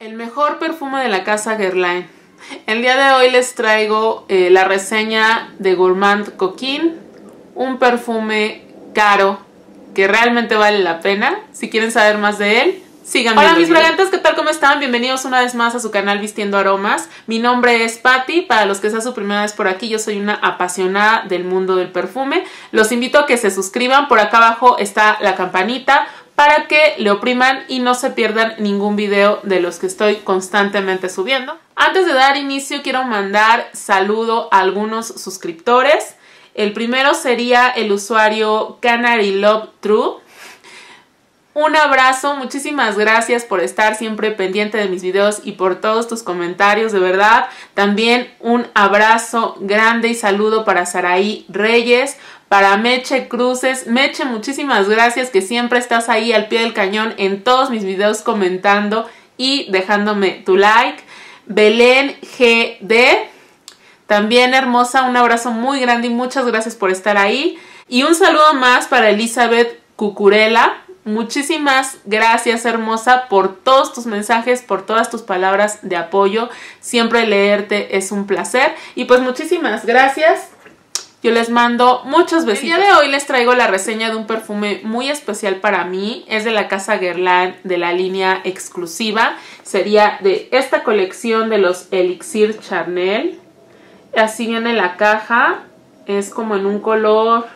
El mejor perfume de la casa Guerlain. El día de hoy les traigo la reseña de Gourmand Coquin, un perfume caro que realmente vale la pena. Si quieren saber más de él, síganme. Hola mis fragantes, ¿qué tal? ¿Cómo están? Bienvenidos una vez más a su canal Vistiendo Aromas. Mi nombre es Patti, para los que sea su primera vez por aquí, yo soy una apasionada del mundo del perfume. Los invito a que se suscriban, por acá abajo está la campanita para que le opriman y no se pierdan ningún video de los que estoy constantemente subiendo. Antes de dar inicio quiero mandar saludo a algunos suscriptores. El primero sería el usuario Canary Love True. Un abrazo, muchísimas gracias por estar siempre pendiente de mis videos y por todos tus comentarios, de verdad. También un abrazo grande y saludo para Saraí Reyes, para Meche Cruces. Meche, muchísimas gracias que siempre estás ahí al pie del cañón en todos mis videos comentando y dejándome tu like. Belén GD, también hermosa, un abrazo muy grande y muchas gracias por estar ahí. Y un saludo más para Elizabeth Cucurella. Muchísimas gracias, hermosa, por todos tus mensajes, por todas tus palabras de apoyo. Siempre leerte es un placer. Y pues muchísimas gracias. Yo les mando muchos besitos. El día de hoy les traigo la reseña de un perfume muy especial para mí. Es de la casa Guerlain, de la línea exclusiva. Sería de esta colección de los Elixir Charnel. Así viene la caja. Es como en un color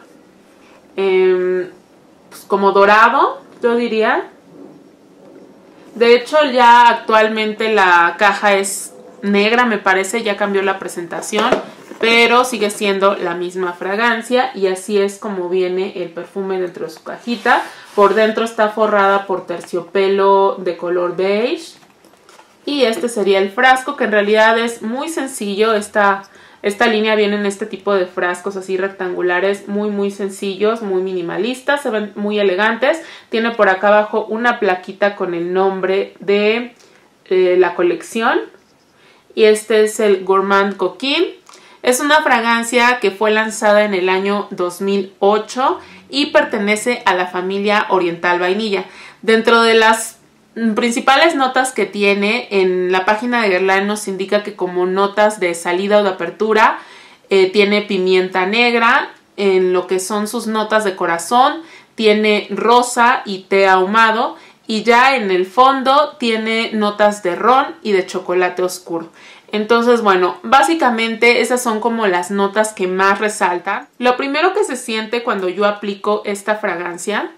pues como dorado, yo diría. De hecho ya actualmente la caja es negra, me parece, ya cambió la presentación, pero sigue siendo la misma fragancia y así es como viene el perfume dentro de su cajita. Por dentro está forrada por terciopelo de color beige y este sería el frasco, que en realidad es muy sencillo. Esta línea viene en este tipo de frascos así rectangulares, muy sencillos, muy minimalistas, se ven muy elegantes. Tiene por acá abajo una plaquita con el nombre de la colección. Y este es el Gourmand Coquin. Es una fragancia que fue lanzada en el año 2008 y pertenece a la familia Oriental Vainilla. Dentro de las principales notas que tiene, en la página de Guerlain nos indica que como notas de salida o de apertura tiene pimienta negra. En lo que son sus notas de corazón tiene rosa y té ahumado, y ya en el fondo tiene notas de ron y de chocolate oscuro. Entonces, bueno, básicamente esas son como las notas que más resaltan. Lo primero que se siente cuando yo aplico esta fragancia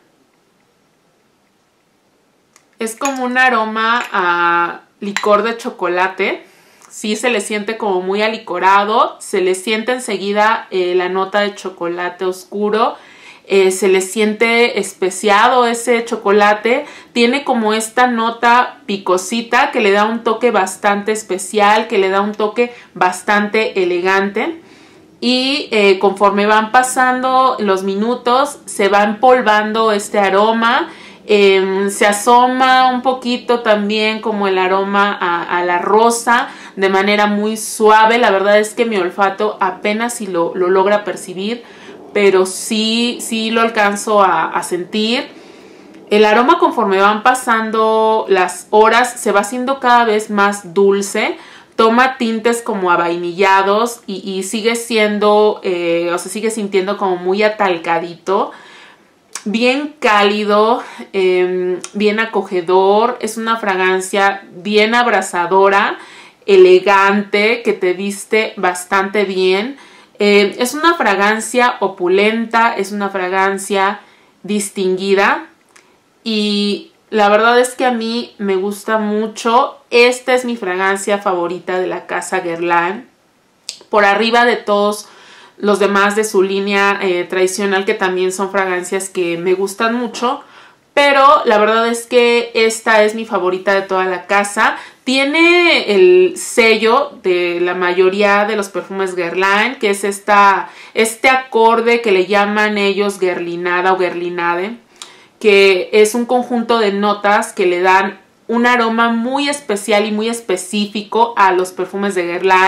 es como un aroma a licor de chocolate. Sí, se le siente como muy alicorado. Se le siente enseguida la nota de chocolate oscuro. Se le siente especiado ese chocolate. Tiene como esta nota picosita que le da un toque bastante especial, que le da un toque bastante elegante. Y conforme van pasando los minutos, se va empolvando este aroma. Se asoma un poquito también como el aroma a la rosa de manera muy suave. La verdad es que mi olfato apenas si lo logra percibir, pero sí lo alcanzo a sentir. El aroma, conforme van pasando las horas, se va haciendo cada vez más dulce. Toma tintes como avainillados y sigue siendo, sigue sintiendo como muy atalcadito. Bien cálido, bien acogedor. Es una fragancia bien abrazadora, elegante, que te viste bastante bien. Es una fragancia opulenta, es una fragancia distinguida y la verdad es que a mí me gusta mucho. Esta es mi fragancia favorita de la casa Guerlain, por arriba de todos los demás de su línea tradicional, que también son fragancias que me gustan mucho, pero la verdad es que esta es mi favorita de toda la casa. Tiene el sello de la mayoría de los perfumes Guerlain, que es este acorde que le llaman ellos guerlinada o guerlinade, que es un conjunto de notas que le dan un aroma muy especial y muy específico a los perfumes de Guerlain.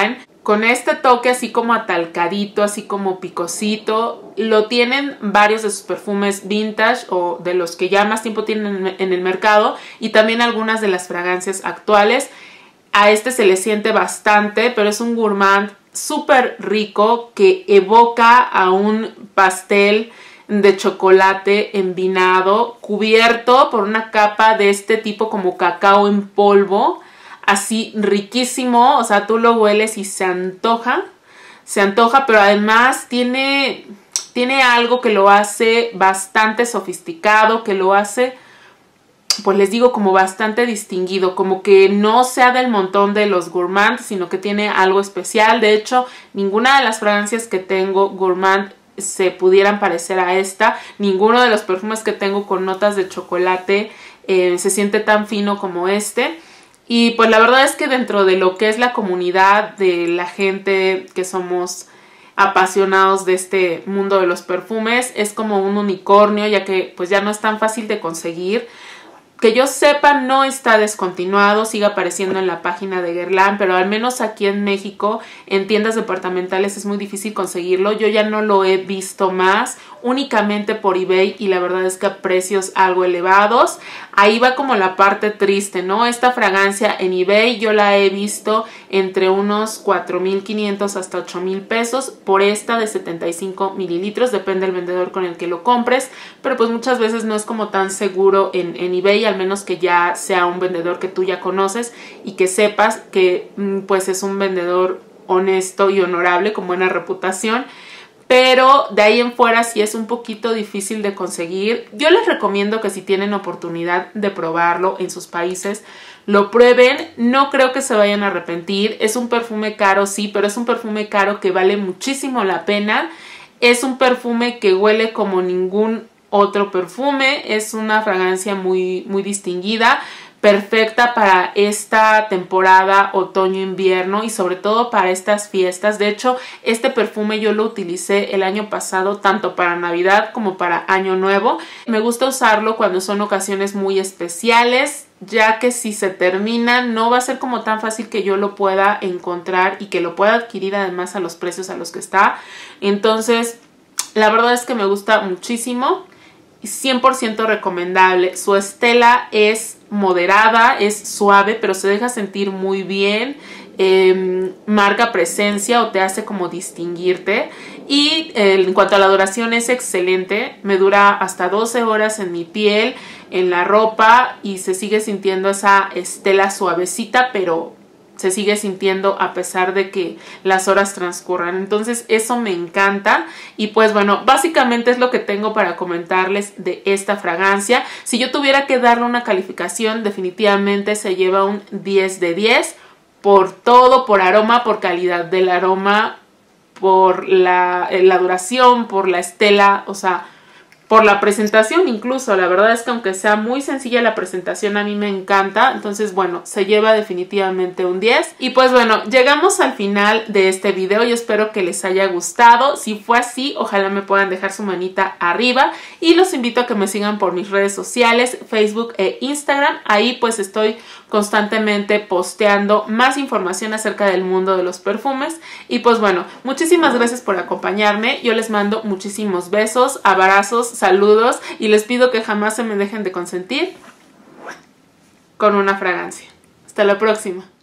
con este toque así como atalcadito, así como picosito. Lo tienen varios de sus perfumes vintage o de los que ya más tiempo tienen en el mercado, y también algunas de las fragancias actuales. A este se le siente bastante, pero es un gourmand súper rico que evoca a un pastel de chocolate envinado cubierto por una capa de este tipo como cacao en polvo, así riquísimo. O sea, tú lo hueles y se antoja, pero además tiene algo que lo hace bastante sofisticado, que lo hace, pues les digo, como bastante distinguido, como que no sea del montón de los gourmand, sino que tiene algo especial. De hecho, ninguna de las fragancias que tengo gourmand se pudieran parecer a esta. Ninguno de los perfumes que tengo con notas de chocolate se siente tan fino como este. Y pues la verdad es que dentro de lo que es la comunidad de la gente que somos apasionados de este mundo de los perfumes, es como un unicornio, ya que pues ya no es tan fácil de conseguir. Que yo sepa, no está descontinuado, sigue apareciendo en la página de Guerlain, pero al menos aquí en México, en tiendas departamentales es muy difícil conseguirlo. Yo ya no lo he visto más, únicamente por eBay, y la verdad es que a precios algo elevados. Ahí va como la parte triste, ¿no? Esta fragancia en eBay yo la he visto entre unos 4,500 hasta 8,000 pesos por esta de 75 mililitros, depende del vendedor con el que lo compres, pero pues muchas veces no es como tan seguro en eBay, al menos que ya sea un vendedor que tú ya conoces y que sepas que pues es un vendedor honesto y honorable con buena reputación. Pero de ahí en fuera sí es un poquito difícil de conseguir. Yo les recomiendo que si tienen oportunidad de probarlo en sus países, lo prueben. No creo que se vayan a arrepentir. Es un perfume caro, sí, pero es un perfume caro que vale muchísimo la pena. Es un perfume que huele como ningún otro perfume. Es una fragancia muy, muy distinguida, perfecta para esta temporada otoño-invierno y sobre todo para estas fiestas. De hecho, este perfume yo lo utilicé el año pasado tanto para Navidad como para Año Nuevo. Me gusta usarlo cuando son ocasiones muy especiales, ya que si se termina no va a ser como tan fácil que yo lo pueda encontrar y que lo pueda adquirir además a los precios a los que está. Entonces, la verdad es que me gusta muchísimo. 100% recomendable. Su estela es moderada, es suave, pero se deja sentir muy bien. Marca presencia o te hace como distinguirte. Y en cuanto a la duración es excelente. Me dura hasta 12 horas en mi piel, en la ropa, y se sigue sintiendo esa estela suavecita, pero se sigue sintiendo a pesar de que las horas transcurran. Entonces eso me encanta. Y pues bueno, básicamente es lo que tengo para comentarles de esta fragancia. Si yo tuviera que darle una calificación, definitivamente se lleva un 10 de 10 por todo, por aroma, por calidad del aroma, por la duración, por la estela, o sea, por la presentación incluso. La verdad es que aunque sea muy sencilla la presentación, a mí me encanta. Entonces bueno, se lleva definitivamente un 10. Y pues bueno, llegamos al final de este video. Yo espero que les haya gustado. Si fue así, ojalá me puedan dejar su manita arriba. Y los invito a que me sigan por mis redes sociales, Facebook e Instagram. Ahí pues estoy constantemente posteando más información acerca del mundo de los perfumes. Y pues bueno, muchísimas gracias por acompañarme. Yo les mando muchísimos besos, abrazos, saludos, y les pido que jamás se me dejen de consentir con una fragancia. Hasta la próxima.